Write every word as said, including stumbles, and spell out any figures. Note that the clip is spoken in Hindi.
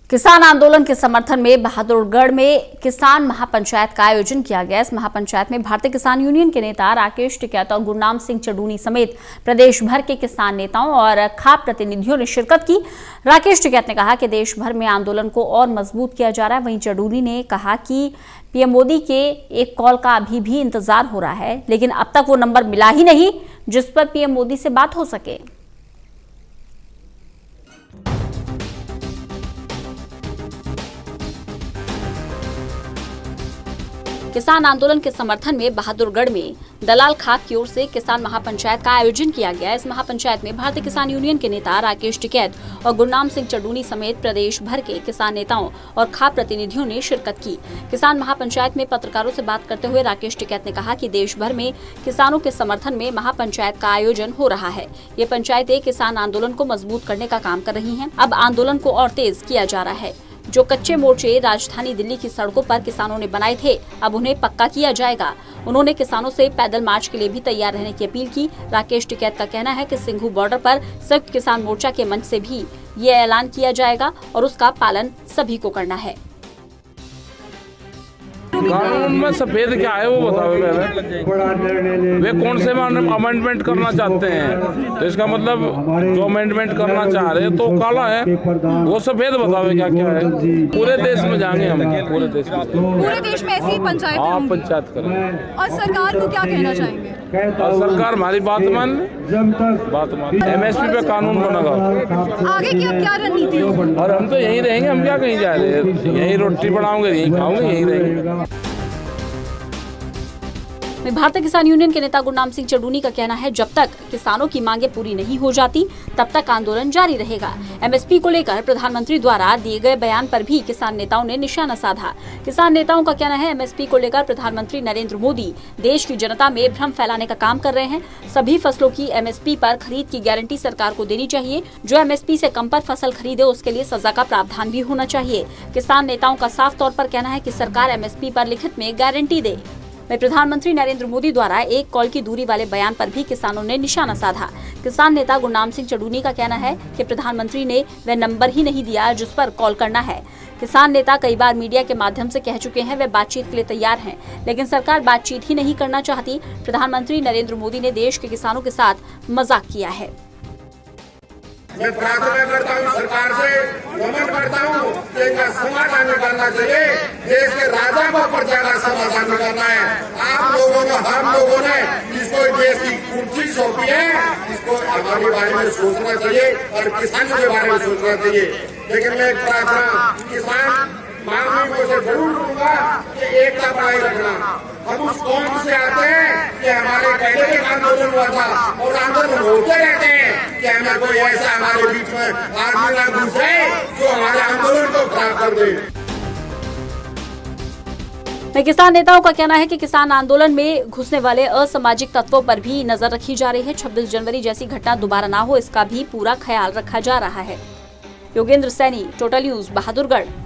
किसान आंदोलन के समर्थन में बहादुरगढ़ में किसान महापंचायत का आयोजन किया गया। इस महापंचायत में भारतीय किसान यूनियन के नेता राकेश टिकैत और गुरनाम सिंह चडूनी समेत प्रदेश भर के किसान नेताओं और खाप प्रतिनिधियों ने शिरकत की। राकेश टिकैत ने कहा कि देश भर में आंदोलन को और मजबूत किया जा रहा है। वहीं चडूनी ने कहा कि पीएम मोदी के एक कॉल का अभी भी इंतजार हो रहा है, लेकिन अब तक वो नंबर मिला ही नहीं जिस पर पीएम मोदी से बात हो सके। किसान आंदोलन के समर्थन में बहादुरगढ़ में दलाल खाप की ओर से किसान महापंचायत का आयोजन किया गया। इस महापंचायत में भारतीय किसान यूनियन के नेता राकेश टिकैत और गुरनाम सिंह चडूनी समेत प्रदेश भर के किसान नेताओं और खाप प्रतिनिधियों ने शिरकत की। किसान महापंचायत में पत्रकारों से बात करते हुए राकेश टिकैत ने कहा कि देश भर में किसानों के समर्थन में महापंचायत का आयोजन हो रहा है। ये पंचायतें किसान आंदोलन को मजबूत करने का काम कर रही है। अब आंदोलन को और तेज किया जा रहा है। जो कच्चे मोर्चे राजधानी दिल्ली की सड़कों पर किसानों ने बनाए थे, अब उन्हें पक्का किया जाएगा। उन्होंने किसानों से पैदल मार्च के लिए भी तैयार रहने की अपील की। राकेश टिकैत का कहना है कि सिंघू बॉर्डर पर संयुक्त किसान मोर्चा के मंच से भी ये ऐलान किया जाएगा और उसका पालन सभी को करना है। कानून में सफेद क्या है वो बताओ पहले। वे कौन से अमेंडमेंट करना चाहते हैं, तो इसका मतलब जो अमेंडमेंट करना चाह रहे हैं तो काला है, वो सफेद बताओ क्या क्या है। पूरे देश में जाएंगे हम, पूरे देश में पूरे देश में ऐसी पंचायत आप पंचायत करें। और सरकार को क्या कहना चाहेंगे? और सरकार हमारी बात मान बात मान एमएसपी पे कानून बनेगा। आगे की अब क्या रणनीति होगी? और हम तो यहीं रहेंगे, हम क्या कहीं जा रहे हैं, यहीं रोटी बनाओगे, यहीं खाओगे, यहीं रहेंगे। भारतीय किसान यूनियन के नेता गुरनाम सिंह चडूनी का कहना है, जब तक किसानों की मांगे पूरी नहीं हो जाती तब तक आंदोलन जारी रहेगा। एमएसपी को लेकर प्रधानमंत्री द्वारा दिए गए बयान पर भी किसान नेताओं ने निशाना साधा। किसान नेताओं का कहना है, एमएसपी को लेकर प्रधानमंत्री नरेंद्र मोदी देश की जनता में भ्रम फैलाने का काम कर रहे हैं। सभी फसलों की एमएसपी पर खरीद की गारंटी सरकार को देनी चाहिए। जो एमएसपी से कम पर फसल खरीदे उसके लिए सजा का प्रावधान भी होना चाहिए। किसान नेताओं का साफ तौर पर कहना है कि सरकार एमएसपी पर लिखित में गारंटी दे। में प्रधानमंत्री नरेंद्र मोदी द्वारा एक कॉल की दूरी वाले बयान पर भी किसानों ने निशाना साधा। किसान नेता गुरनाम सिंह चडूनी का कहना है कि प्रधानमंत्री ने वह नंबर ही नहीं दिया जिस पर कॉल करना है। किसान नेता कई बार मीडिया के माध्यम से कह चुके हैं वे बातचीत के लिए तैयार हैं, लेकिन सरकार बातचीत ही नहीं करना चाहती। प्रधानमंत्री नरेंद्र मोदी ने देश के किसानों के साथ मजाक किया है। मैं प्रार्थना करता हूँ सरकार से, नमन करता हूँ कि इनका समाधान निकालना चाहिए। देश के राजा को पर ज्यादा समाधान निकालना है। आप लोगों ने, हम लोगों ने इसको देश की कुर्सी सौंपी है, इसको हमारे बारे में सोचना चाहिए और किसानों के बारे में सोचना चाहिए। लेकिन मैं प्रार्थना किसान मांगने को से जरूर दूंगा कि एकता बनाए रखना। हम उस कौम से आते हैं कि हमारे पहले भी आंदोलन हुआ था और आंदोलन होते रहते हैं कि हमें कोई ऐसा हमारे बीच में आदमी ना घुस जाए जो हमारे आंदोलन को खराब कर दे। किसान नेताओं का कहना है कि किसान आंदोलन में घुसने वाले असामाजिक तत्वों पर भी नजर रखी जा रही है। छब्बीस जनवरी जैसी घटना दोबारा ना हो, इसका भी पूरा ख्याल रखा जा रहा है। Yogendra Saini, total news, Bahadurgarh.